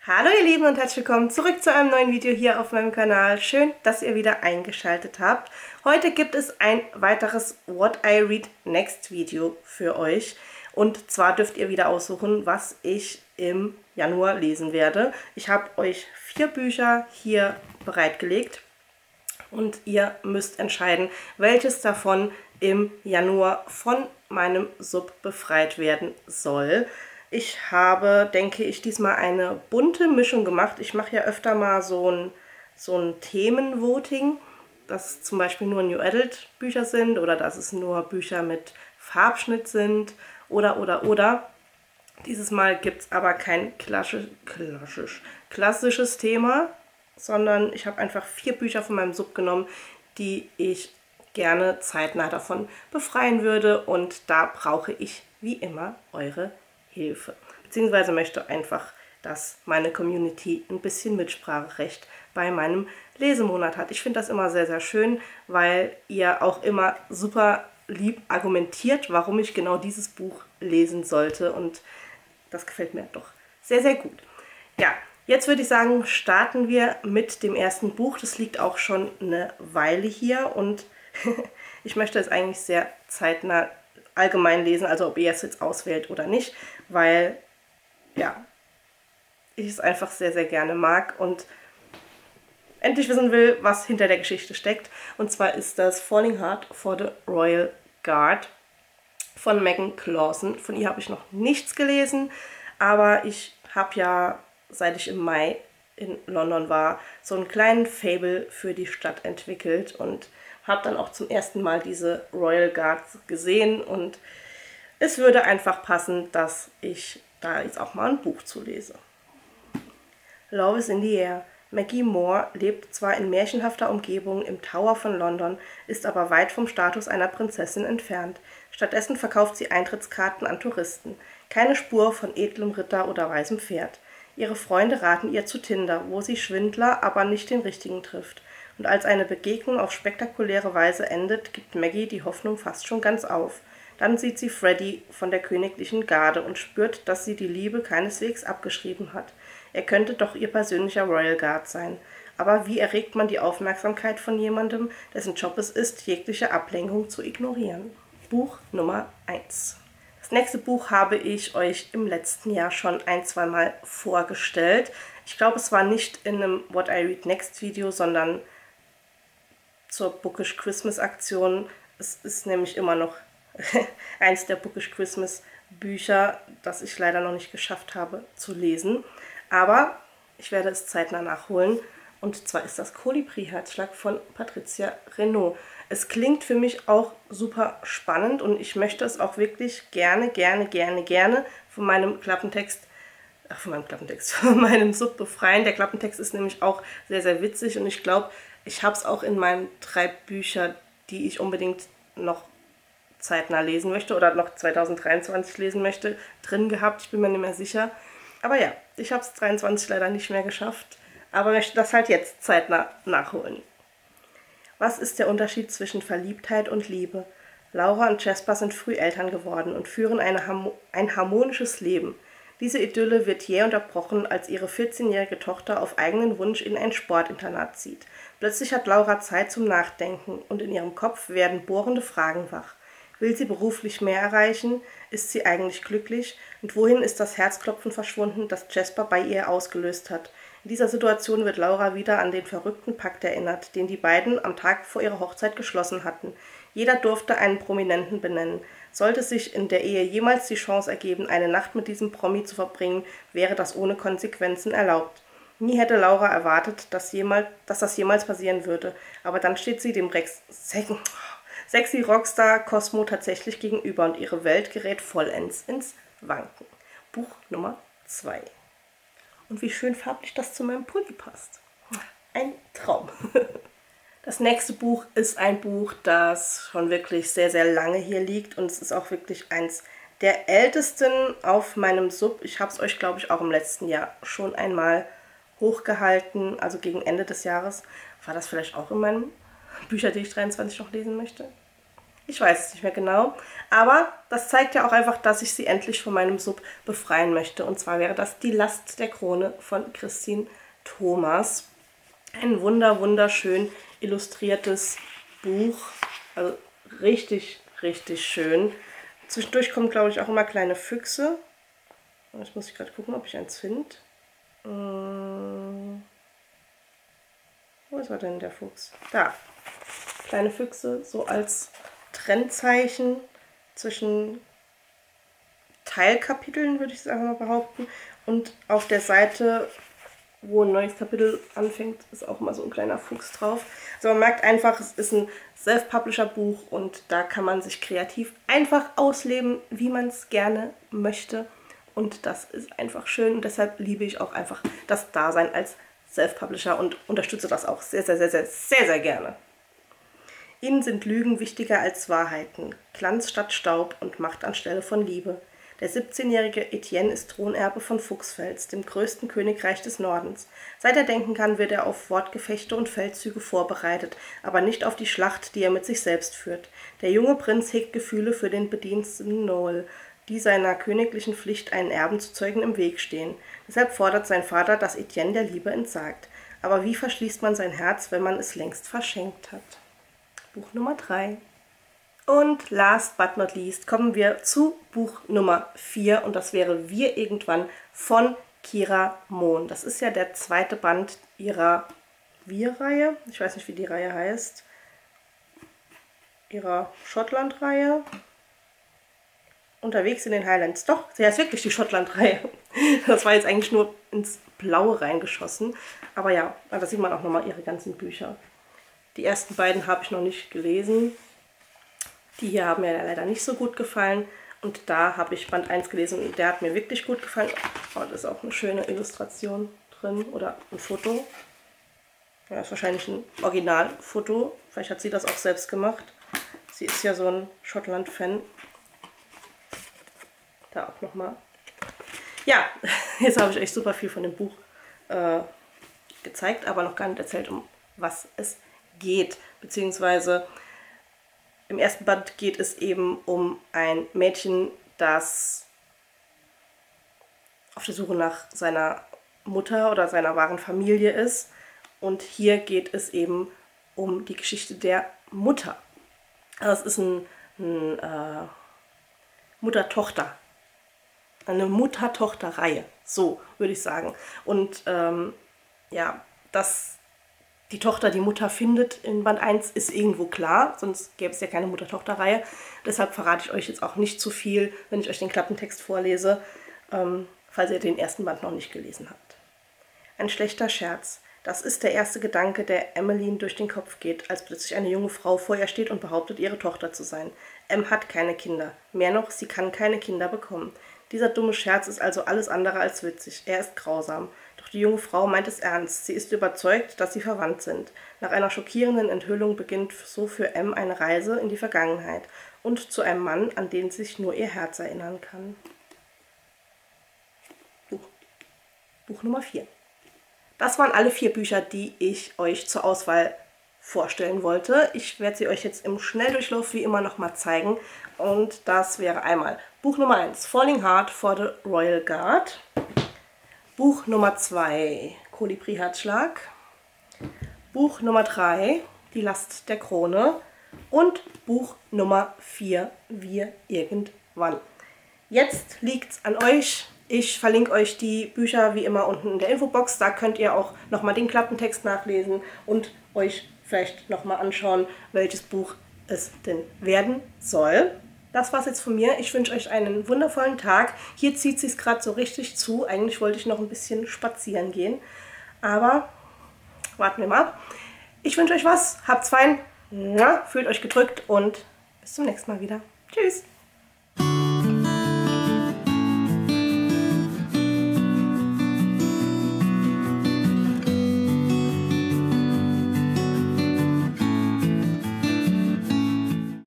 Hallo ihr Lieben und herzlich willkommen zurück zu einem neuen Video hier auf meinem Kanal. Schön, dass ihr wieder eingeschaltet habt. Heute gibt es ein weiteres What I Read Next Video für euch. Und zwar dürft ihr wieder aussuchen, was ich im Januar lesen werde. Ich habe euch 4 Bücher hier bereitgelegt und ihr müsst entscheiden, welches davon im Januar von meinem Sub befreit werden soll. Ich habe, denke ich, diesmal eine bunte Mischung gemacht. Ich mache ja öfter mal so ein Themenvoting, dass es zum Beispiel nur New Adult Bücher sind oder dass es nur Bücher mit Farbschnitt sind oder. Dieses Mal gibt es aber kein klassisches Thema, sondern ich habe einfach 4 Bücher von meinem Sub genommen, die ich gerne zeitnah davon befreien würde. Und da brauche ich wie immer eure Hilfe. Beziehungsweise möchte einfach, dass meine Community ein bisschen Mitspracherecht bei meinem Lesemonat hat. Ich finde das immer sehr, sehr schön, weil ihr auch immer super lieb argumentiert, warum ich genau dieses Buch lesen sollte. Und das gefällt mir doch sehr, sehr gut. Ja, jetzt würde ich sagen, starten wir mit dem ersten Buch. Das liegt auch schon eine Weile hier und ich möchte es eigentlich sehr zeitnah allgemein lesen, also ob ihr es jetzt auswählt oder nicht, weil, ja, ich es einfach sehr, sehr gerne mag und endlich wissen will, was hinter der Geschichte steckt. Und zwar ist das Falling Hard for the Royal Guard von Megan Clawson. Von ihr habe ich noch nichts gelesen, aber ich habe ja, seit ich im Mai in London war, so einen kleinen Faible für die Stadt entwickelt und habe dann auch zum ersten Mal diese Royal Guards gesehen und es würde einfach passen, dass ich da jetzt auch mal ein Buch zu lese. Love is in the Air. Maggie Moore lebt zwar in märchenhafter Umgebung im Tower von London, ist aber weit vom Status einer Prinzessin entfernt. Stattdessen verkauft sie Eintrittskarten an Touristen. Keine Spur von edlem Ritter oder weißem Pferd. Ihre Freunde raten ihr zu Tinder, wo sie Schwindler, aber nicht den richtigen trifft. Und als eine Begegnung auf spektakuläre Weise endet, gibt Maggie die Hoffnung fast schon ganz auf. Dann sieht sie Freddy von der königlichen Garde und spürt, dass sie die Liebe keineswegs abgeschrieben hat. Er könnte doch ihr persönlicher Royal Guard sein. Aber wie erregt man die Aufmerksamkeit von jemandem, dessen Job es ist, jegliche Ablenkung zu ignorieren? Buch Nummer 1. Das nächste Buch habe ich euch im letzten Jahr schon ein-, zweimal vorgestellt. Ich glaube, es war nicht in einem What I Read Next Video, sondern zur Bookish Christmas Aktion. Es ist nämlich immer noch eins der Bookish Christmas Bücher, das ich leider noch nicht geschafft habe zu lesen. Aber ich werde es zeitnah nachholen. Und zwar ist das Kolibri-Herzschlag von Patricia Renaud. Es klingt für mich auch super spannend und ich möchte es auch wirklich gerne von meinem Klappentext, von meinem Sub befreien. Der Klappentext ist nämlich auch sehr, sehr witzig und ich glaube, ich habe es auch in meinen 3 Büchern, die ich unbedingt noch zeitnah lesen möchte oder noch 2023 lesen möchte, drin gehabt. Ich bin mir nicht mehr sicher. Aber ja, ich habe es 2023 leider nicht mehr geschafft, aber möchte das halt jetzt zeitnah nachholen. Was ist der Unterschied zwischen Verliebtheit und Liebe? Laura und Jasper sind früh Eltern geworden und führen ein harmonisches Leben. Diese Idylle wird jäh unterbrochen, als ihre 14-jährige Tochter auf eigenen Wunsch in ein Sportinternat zieht. Plötzlich hat Laura Zeit zum Nachdenken und in ihrem Kopf werden bohrende Fragen wach. Will sie beruflich mehr erreichen? Ist sie eigentlich glücklich? Und wohin ist das Herzklopfen verschwunden, das Jasper bei ihr ausgelöst hat? In dieser Situation wird Laura wieder an den verrückten Pakt erinnert, den die beiden am Tag vor ihrer Hochzeit geschlossen hatten. Jeder durfte einen Prominenten benennen. Sollte sich in der Ehe jemals die Chance ergeben, eine Nacht mit diesem Promi zu verbringen, wäre das ohne Konsequenzen erlaubt. Nie hätte Laura erwartet, dass das jemals passieren würde, aber dann steht sie dem sexy Rockstar Cosmo tatsächlich gegenüber und ihre Welt gerät vollends ins Wanken. Buch Nummer 2. Und wie schön farblich das zu meinem Pulli passt. Ein Traum. Das nächste Buch ist ein Buch, das schon wirklich sehr, sehr lange hier liegt und es ist auch wirklich eins der ältesten auf meinem Sub. Ich habe es euch, glaube ich, auch im letzten Jahr schon einmal hochgehalten, also gegen Ende des Jahres. War das vielleicht auch in meinem Bücher, die ich 23 noch lesen möchte? Ich weiß es nicht mehr genau. Aber das zeigt ja auch einfach, dass ich sie endlich von meinem Sub befreien möchte. Und zwar wäre das Die Last der Krone von Christine Thomas. Ein wunderschön illustriertes Buch. Also richtig, richtig schön. Zwischendurch kommen, glaube ich, auch immer kleine Füchse. Jetzt muss ich gerade gucken, ob ich eins finde. Wo ist er denn, der Fuchs? Da. Kleine Füchse, so als Trennzeichen zwischen Teilkapiteln, würde ich es einfach mal behaupten. Und auf der Seite, wo ein neues Kapitel anfängt, ist auch mal so ein kleiner Fuchs drauf. Also man merkt einfach, es ist ein Self-Publisher-Buch und da kann man sich kreativ einfach ausleben, wie man es gerne möchte. Und das ist einfach schön und deshalb liebe ich auch einfach das Dasein als Self-Publisher und unterstütze das auch sehr gerne. Ihnen sind Lügen wichtiger als Wahrheiten, Glanz statt Staub und Macht anstelle von Liebe. Der 17-jährige Etienne ist Thronerbe von Fuchsfels, dem größten Königreich des Nordens. Seit er denken kann, wird er auf Wortgefechte und Feldzüge vorbereitet, aber nicht auf die Schlacht, die er mit sich selbst führt. Der junge Prinz hegt Gefühle für den Bediensteten Noel, die seiner königlichen Pflicht, einen Erben zu zeugen, im Weg stehen. Deshalb fordert sein Vater, dass Etienne der Liebe entsagt. Aber wie verschließt man sein Herz, wenn man es längst verschenkt hat? Buch Nummer 3. Und last but not least kommen wir zu Buch Nummer 4 und das wäre Wir irgendwann von Kira Mohn. Das ist ja der zweite Band ihrer Wir-Reihe. Ich weiß nicht, wie die Reihe heißt. Ihrer Schottland-Reihe. Unterwegs in den Highlands. Doch, sie heißt wirklich die Schottland-Reihe. Das war jetzt eigentlich nur ins Blaue reingeschossen. Aber ja, da sieht man auch nochmal ihre ganzen Bücher. Die ersten beiden habe ich noch nicht gelesen. Die hier haben mir leider nicht so gut gefallen. Und da habe ich Band 1 gelesen und der hat mir wirklich gut gefallen. Oh, da ist auch eine schöne Illustration drin oder ein Foto. Ja, ist wahrscheinlich ein Originalfoto. Vielleicht hat sie das auch selbst gemacht. Sie ist ja so ein Schottland-Fan. Da auch nochmal. Ja, jetzt habe ich euch super viel von dem Buch gezeigt, aber noch gar nicht erzählt, um was es geht. Beziehungsweise im ersten Band geht es eben um ein Mädchen, das auf der Suche nach seiner Mutter oder seiner wahren Familie ist. Und hier geht es eben um die Geschichte der Mutter. Also es ist eine Mutter-Tochter. Eine Mutter-Tochter-Reihe, so würde ich sagen. Und ja, dass die Tochter die Mutter findet in Band 1 ist irgendwo klar, sonst gäbe es ja keine Mutter-Tochter-Reihe. Deshalb verrate ich euch jetzt auch nicht zu viel, wenn ich euch den Klappentext vorlese, falls ihr den ersten Band noch nicht gelesen habt. Ein schlechter Scherz. Das ist der erste Gedanke, der Emmeline durch den Kopf geht, als plötzlich eine junge Frau vor ihr steht und behauptet, ihre Tochter zu sein. Em hat keine Kinder. Mehr noch, sie kann keine Kinder bekommen. Dieser dumme Scherz ist also alles andere als witzig. Er ist grausam. Doch die junge Frau meint es ernst. Sie ist überzeugt, dass sie verwandt sind. Nach einer schockierenden Enthüllung beginnt so für Em eine Reise in die Vergangenheit und zu einem Mann, an den sich nur ihr Herz erinnern kann. Buch Nummer 4. Das waren alle 4 Bücher, die ich euch zur Auswahl vorstellen wollte. Ich werde sie euch jetzt im Schnelldurchlauf wie immer nochmal zeigen. Und das wäre einmal Buch Nummer 1, Falling Hard for the Royal Guard. Buch Nummer 2, Kolibri-Herzschlag. Buch Nummer 3, Die Last der Krone. Und Buch Nummer 4, Wir irgendwann. Jetzt liegt's an euch. Ich verlinke euch die Bücher wie immer unten in der Infobox. Da könnt ihr auch nochmal den Klappentext nachlesen und euch vielleicht nochmal anschauen, welches Buch es denn werden soll. Das war's jetzt von mir. Ich wünsche euch einen wundervollen Tag. Hier zieht es sich gerade so richtig zu. Eigentlich wollte ich noch ein bisschen spazieren gehen. Aber warten wir mal ab. Ich wünsche euch was. Habt's fein. Fühlt euch gedrückt und bis zum nächsten Mal wieder. Tschüss.